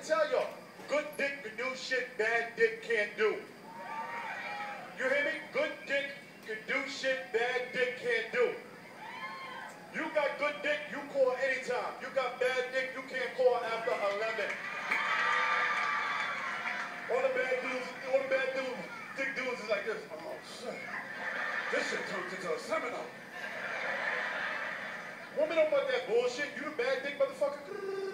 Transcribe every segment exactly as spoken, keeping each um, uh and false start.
tell y'all, good dick can do shit bad dick can't do. You hear me? Good dick can do shit bad dick can't do. You got good dick, you call anytime. You got bad dick, you can't call after eleven. All the bad dudes, all the bad dudes, dick dudes is like this. Oh shit. This shit turns into a seminar. Women don't want that bullshit. You the bad dick motherfucker.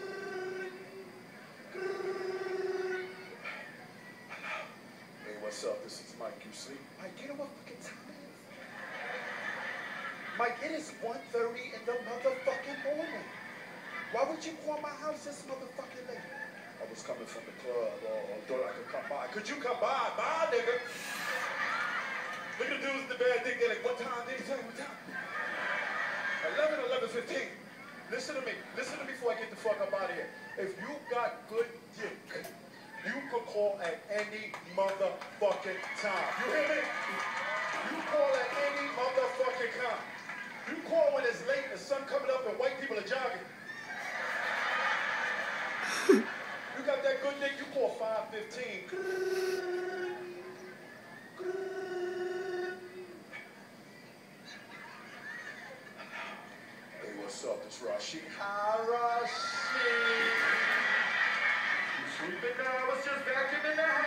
Hey, what's up? This is Mike. You sleep? Mike, you know what fucking time it is? Mike, it is one thirty in the motherfucking morning. Why would you call my house this motherfucking late? I was coming from the club, or oh, thought I could come by. Could you come by? Bye, nigga. Look at the dudes in the bad dick. They're like, what time did he tell you? What time? eleven, eleven fifteen. Listen to me. Listen to me before I get the fuck up out of here. If you got good dick, you can call at any motherfucking time. You hear me? You call at any motherfucking time. You call when it's late, the sun coming up, and white people are jogging. You got that good dick, you call five fifteen. Hey, what's up? It's Rashid. Hi, Rashid. You sleeping now? I was just vacuuming the house.